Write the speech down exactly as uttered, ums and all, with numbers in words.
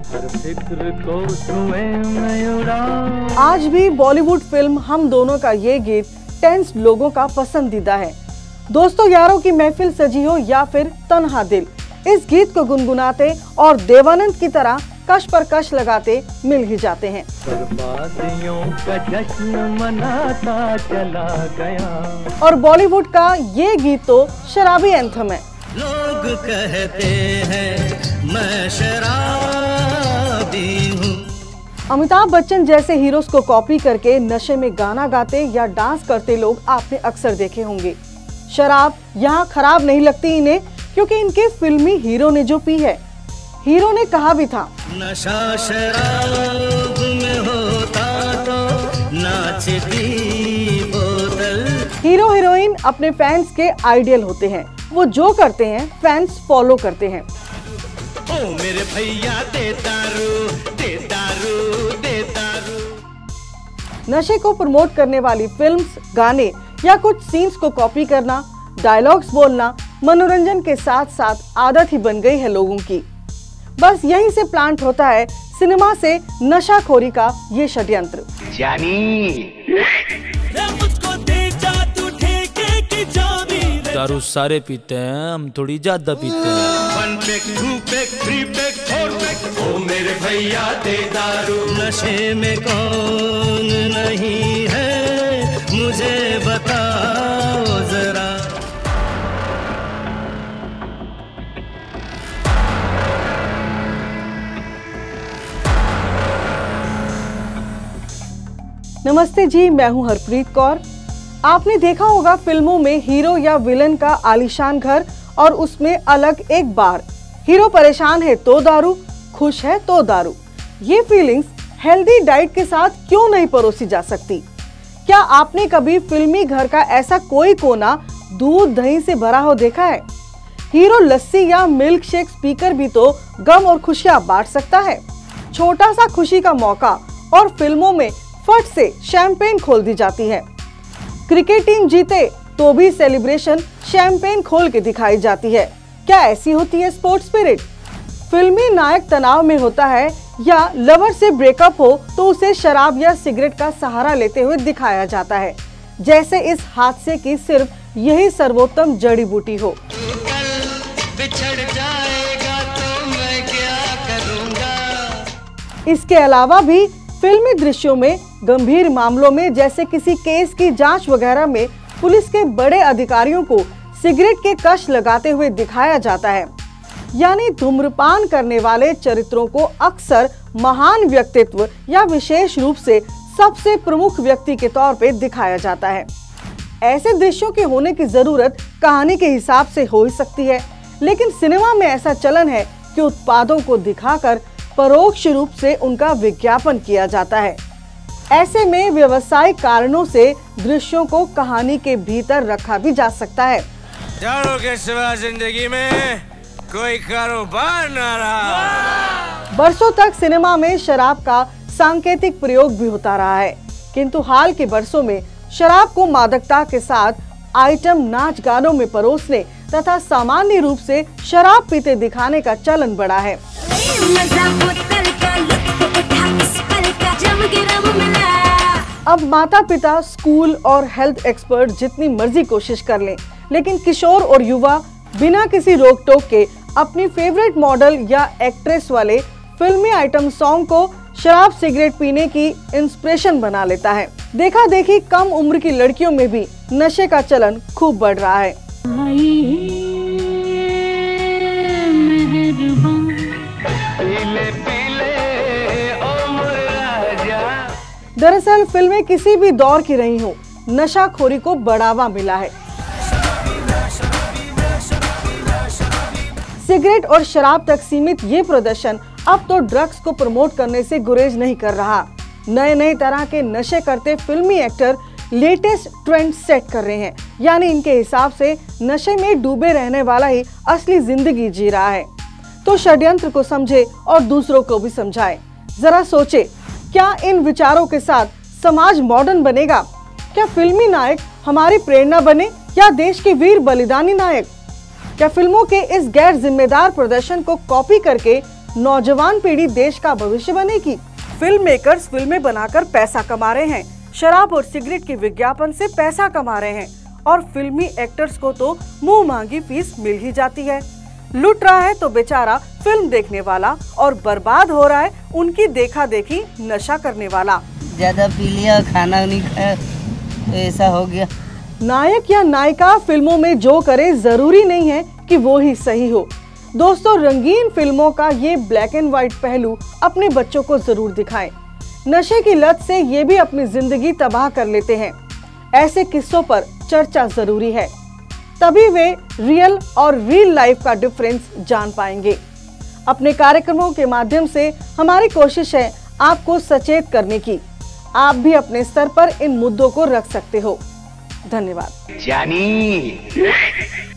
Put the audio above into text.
हर फिक्र को तुम्हें मैं उड़ा। आज भी बॉलीवुड फिल्म हम दोनों का ये गीत टेंस लोगों का पसंदीदा है। दोस्तों यारों की महफिल सजी हो या फिर तन्हा दिल, इस गीत को गुनगुनाते और देवानंद की तरह कश पर कश लगाते मिल ही जाते हैं। बर्बादियों का जश्न मनाता चला गया। और बॉलीवुड का ये गीत तो शराबी एंथम है। लोग कहते हैं मैं शराबी हूँ। अमिताभ बच्चन जैसे हीरोज को कॉपी करके नशे में गाना गाते या डांस करते लोग आपने अक्सर देखे होंगे। शराब यहाँ खराब नहीं लगती इन्हें, क्योंकि इनके फिल्मी हीरो ने जो पी है। हीरो ने कहा भी था, नशा शराब में होता तो नाचती बोतल। हीरो हीरोइन अपने फैंस के आइडियल होते हैं। वो जो करते हैं फैंस फॉलो करते हैं। ओ मेरे भैया दे दारू, दे दारू, दे दारू। नशे को प्रमोट करने वाली फिल्म्स, गाने या कुछ सीन्स को कॉपी करना, डायलॉग्स बोलना मनोरंजन के साथ साथ आदत ही बन गई है लोगों की। बस यहीं से प्लांट होता है सिनेमा से नशाखोरी का ये षड्यंत्र। दारू सारे पीते हैं, हम थोड़ी ज्यादा पीते हैं। One pack, two pack, three pack, four pack. ओ मेरे भैया दे दारू। नशे में कौन नहीं है मुझे बताओ जरा। नमस्ते जी, मैं हूं हरप्रीत कौर। आपने देखा होगा फिल्मों में हीरो या विलन का आलीशान घर और उसमें अलग एक बार। हीरो परेशान है तो दारू, खुश है तो दारू। ये फीलिंग्स हेल्दी डाइट के साथ क्यों नहीं परोसी जा सकती? क्या आपने कभी फिल्मी घर का ऐसा कोई कोना दूध दही से भरा हो देखा है? हीरो लस्सी या मिल्क शेक पीकर भी तो गम और खुशियां बांट सकता है। छोटा सा खुशी का मौका और फिल्मों में फट से शैंपेन खोल दी जाती है। क्रिकेट टीम जीते तो भी सेलिब्रेशन शैंपेन खोल के दिखाई जाती है। क्या ऐसी होती है स्पोर्ट्स स्पिरिट? फिल्मी नायक तनाव में होता है या लवर से ब्रेकअप हो तो उसे शराब या सिगरेट का सहारा लेते हुए दिखाया जाता है, जैसे इस हादसे की सिर्फ यही सर्वोत्तम जड़ी बूटी हो। बिछड़ जाएगा तो मैं क्या करूँगा। इसके अलावा भी फिल्मी दृश्यों में गंभीर मामलों में, जैसे किसी केस की जांच वगैरह में पुलिस के बड़े अधिकारियों को सिगरेट के कश लगाते हुए दिखाया जाता है। यानी धूम्रपान करने वाले चरित्रों को अक्सर महान व्यक्तित्व या विशेष रूप से सबसे प्रमुख व्यक्ति के तौर पे दिखाया जाता है। ऐसे दृश्यों के होने की जरूरत कहानी के हिसाब से हो ही सकती है, लेकिन सिनेमा में ऐसा चलन है कि उत्पादों को दिखाकर परोक्ष रूप से उनका विज्ञापन किया जाता है। ऐसे में व्यवसायिक कारणों से दृश्यों को कहानी के भीतर रखा भी जा सकता है। दारू के सिवा जिंदगी में कोई कारोबार न रहा। बरसों तक सिनेमा में शराब का सांकेतिक प्रयोग भी होता रहा है, किंतु हाल के बरसों में शराब को मादकता के साथ आइटम नाच गानों में परोसने तथा सामान्य रूप से शराब पीते दिखाने का चलन बढ़ा है। अब माता पिता, स्कूल और हेल्थ एक्सपर्ट जितनी मर्जी कोशिश कर लें, लेकिन किशोर और युवा बिना किसी रोक टोक के अपनी फेवरेट मॉडल या एक्ट्रेस वाले फिल्मी आइटम सॉन्ग को शराब सिगरेट पीने की इंस्पिरेशन बना लेता है। देखा देखी कम उम्र की लड़कियों में भी नशे का चलन खूब बढ़ रहा है। दरअसल फिल्में किसी भी दौर की रही हो, नशाखोरी को बढ़ावा मिला है। सिगरेट और शराब तक सीमित ये प्रदर्शन अब तो ड्रग्स को प्रमोट करने से गुरेज नहीं कर रहा। नए नए तरह के नशे करते फिल्मी एक्टर लेटेस्ट ट्रेंड सेट कर रहे हैं, यानी इनके हिसाब से नशे में डूबे रहने वाला ही असली जिंदगी जी रहा है। तो षड्यंत्र को समझे और दूसरों को भी समझाए। जरा सोचे, क्या इन विचारों के साथ समाज मॉडर्न बनेगा? क्या फिल्मी नायक हमारी प्रेरणा बने या देश के वीर बलिदानी नायक? क्या फिल्मों के इस गैर जिम्मेदार प्रदर्शन को कॉपी करके नौजवान पीढ़ी देश का भविष्य बनेगी। फिल्म मेकर्स फिल्में बनाकर पैसा कमा रहे हैं, शराब और सिगरेट के विज्ञापन से पैसा कमा रहे हैं और फिल्मी एक्टर्स को तो मुंह मांगी फीस मिल ही जाती है। लूट रहा है तो बेचारा फिल्म देखने वाला और बर्बाद हो रहा है उनकी देखा देखी नशा करने वाला। ज्यादा पी लिया, खाना नहीं खाया, तो ऐसा हो गया। नायक या नायिका फिल्मों में जो करे जरूरी नहीं है कि वो ही सही हो। दोस्तों, रंगीन फिल्मों का ये ब्लैक एंड व्हाइट पहलू अपने बच्चों को जरूर दिखाएं। नशे की लत से ये भी अपनी जिंदगी तबाह कर लेते हैं। ऐसे किस्सों पर चर्चा जरूरी है, तभी वे रियल और रियल लाइफ का डिफरेंस जान पाएंगे। अपने कार्यक्रमों के माध्यम से हमारी कोशिश है आपको सचेत करने की। आप भी अपने स्तर पर इन मुद्दों को रख सकते हो। धन्यवाद। जानी